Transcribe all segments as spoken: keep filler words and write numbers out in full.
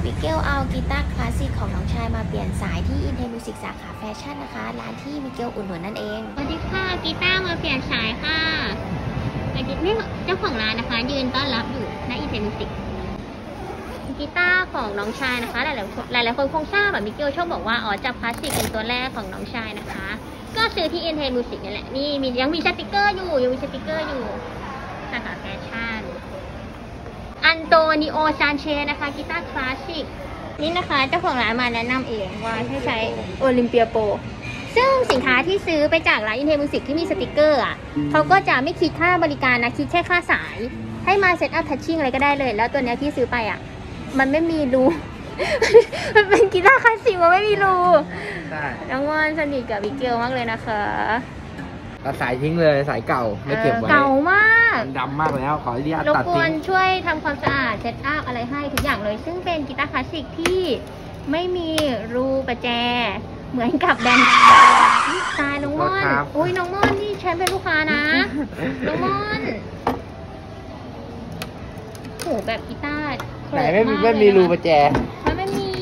มิเกลเอากีตาร์คลาสสิกของน้องชายมาเปลี่ยนสายที่ Intel Music สาขาแฟชั่นนะคะร้านที่มิเกลอุ่นหนุนนั่นเองสวัสดีค่ะกีตาร์มาเปลี่ยนสายค่ะไอ้นี่เจ้าของร้านนะคะยืนต้อนรับอยู่ณ Intel Music กีตาร์ของน้องชายนะคะหลายๆหลายหลายคนคงทราบแบบมิเกลชอบบอกว่าอ๋อจับคลาสสิกเป็นตัวแรกของน้องชายนะคะก็ซื้อที่ Intel Music นี่แหละนี่มียังมีสติกเกอร์อยู่ยังมีสติกเกอร์อยู่สาขาแฟชั่นอันโตนิโอซานเชนะคะกีตาร์คลาสสิกนี่นะคะเจ้าของร้านมาแนะนำเองว่าให้ใช้โอลิมเปียโปรซึ่งสินค้าที่ซื้อไปจากร้าน Intel Music ที่มีสติกเกอร์อ่ะเขาก็จะไม่คิดค่าบริการนะคิดแค่ค่าสายให้มาเซตอัพทัชชิ่งอะไรก็ได้เลยแล้วตัวเนี้ยที่ซื้อไปอ่ะมันไม่มีรู มันเป็นกีตาร์คลาสสิกมันไม่มีรูใช่น้องวอนสนิทกับวิกเกลมากเลยนะคะตัดสายทิ้งเลยสายเก่าไม่เก็บไว้เก่ามากดำมากแล้วขออนุญาตรบตัดกวทิ้นงช่วยทำความสะอาดเซตอัพอะไรให้ทุกอย่างเลยซึ่งเป็นกีตาร์คลาสสิกที่ไม่มีรูประแจเหมือนกับแบรนด์ตายน้องม่อนอุ้ยน้องม่อนนี่ฉันเป็นลูกค้านะ น้องม่อนโหแบบกีตาร์ไหนไม่มีไม่มีรูประแจมันไม่มี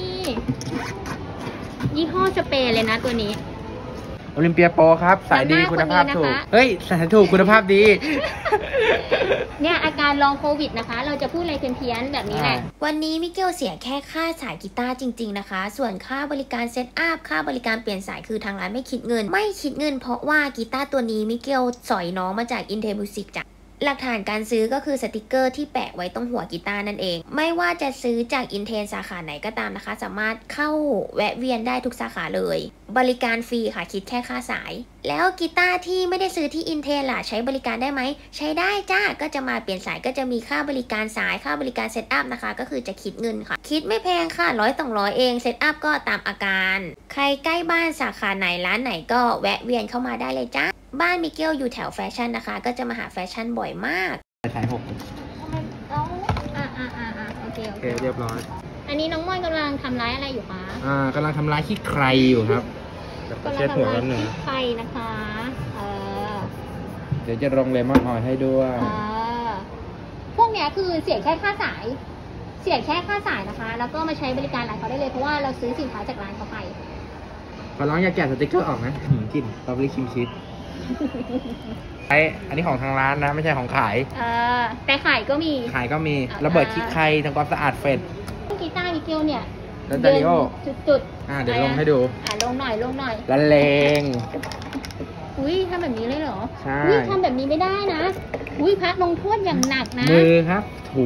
ยี่ห้อสเปรย์เลยนะตัวนี้โอลิมเปียโปรครับสายดีคุณภาพถูกเฮ้ยสายถูกคุณภาพดีเนี่ยอาการลองโควิดนะคะเราจะพูดอะไรเพี้ยนๆแบบนี้แหละวันนี้มิเกลเสียแค่ค่าสายกีตาร์จริงๆนะคะส่วนค่าบริการเซตอัพค่าบริการเปลี่ยนสายคือทางร้านไม่คิดเงินไม่คิดเงินเพราะว่ากีตาร์ตัวนี้มิเกลสอยน้องมาจาก Intel Music จ้ะหลักฐานการซื้อก็คือสติกเกอร์ที่แปะไว้ตรงหัวกีตาร์นั่นเองไม่ว่าจะซื้อจาก Intel สาขาไหนก็ตามนะคะสามารถเข้าแวะเวียนได้ทุกสาขาเลยบริการฟรีค่ะคิดแค่ค่าสายแล้วกีตาร์ที่ไม่ได้ซื้อที่ Intel ล่ะใช้บริการได้ไหมใช้ได้จ้าก็จะมาเปลี่ยนสายก็จะมีค่าบริการสายค่าบริการเซตอัพนะคะก็คือจะคิดเงินค่ะคิดไม่แพงค่ะร้อยสองร้อยเองเซตอัพก็ตามอาการใครใกล้บ้านสาขาไหนร้านไหนก็แวะเวียนเข้ามาได้เลยจ้าบ้านมิเกลอยู่แถวแฟชั่นนะคะก็จะมาหาแฟชั่นบ่อยมากสายหกต้องอ่าอ่าอ่าอ่าโอเคโอเคเรียบร้อยอันนี้น้องม่อนกำลังทำร้ายอะไรอยู่คะอ่ากำลังทำร้ายขี้ใครอยู่ครับกำลังทำร้ายขี้ใครนะคะเออเดี๋ยวจะลงเลมอนออยล์ให้ด้วยเออพวกเนี้ยคือเสียแค่ค่าสายเสียแค่ค่าสายนะคะแล้วก็มาใช้บริการร้านเขาได้เลยเพราะว่าเราซื้อสินค้าจากร้านเขาไปขอร้องอย่าแกะสติ๊กเกอร์ออกนะกลิ่นสตรอเบอรี่ครีมชีสไออันนี้ของทางร้านนะไม่ใช่ของขายเออแต่ขายก็มีขายก็มีระเบิดขี้ใครทำความสะอาดเฟดกีตาร์มิเกลเนี่ยแล้วดาริโอจุดๆอ่าเดี๋ยวลงให้ดูอ่าลงหน่อยลงหน่อยละเลงอุ้ยทำแบบนี้เลยเหรอใช่อุ้ยทำแบบนี้ไม่ได้นะอุ้ยพักลงโทษอย่างหนักนะมือครับถู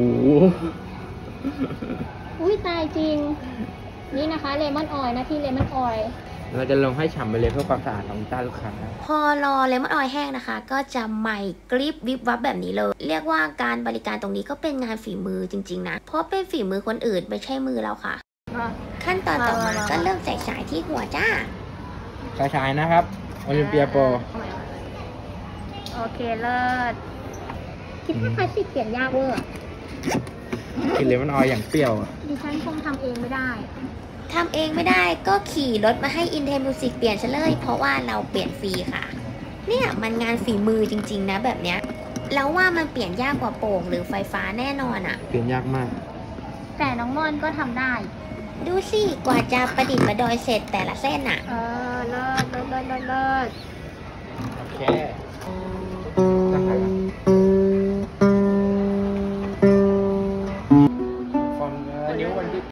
อุ้ยตายจริงนี่นะคะเลมอนออยล์นะที่เลมอนออยล์เราจะลงให้ฉ่ำไปเลยเพื่อความสะอาดของกีตาร์ลูกค้าพอรอเลมอนออยล์แห้งนะคะก็จะใหม่กริบวิบวับแบบนี้เลยเรียกว่าการบริการตรงนี้ก็เป็นงานฝีมือจริงๆนะเพราะเป็นฝีมือคนอื่นไม่ใช่มือเราค่ะขั้นตอนต่อมาก็เริ่มใส่สายที่หัวจ้าสายสายนะครับโอลิมเปียโปรโอเคเลิศคิดว่าคลาสสิกเปลี่ยนยากเวอร์กินเลมอนออยล์อย่างเปรี้ยวดิฉันคงทำเองไม่ได้ทำเองไม่ได้ก็ขี่รถมาให้ Intel Music เปลี่ยนซะเลยเพราะว่าเราเปลี่ยนฟรีค่ะเนี่ยมันงานฝีมือจริงๆนะแบบเนี้ยแล้วว่ามันเปลี่ยนยากกว่าโป่งหรือไฟฟ้าแน่นอนอะเปลี่ยนยากมากแต่น้องม่อนก็ทำได้ดูสิกว่าจะประดิษฐ์ประดอยเสร็จแต่ละเส้นอะเออเลิศเลิศเลิศเลิศโอเค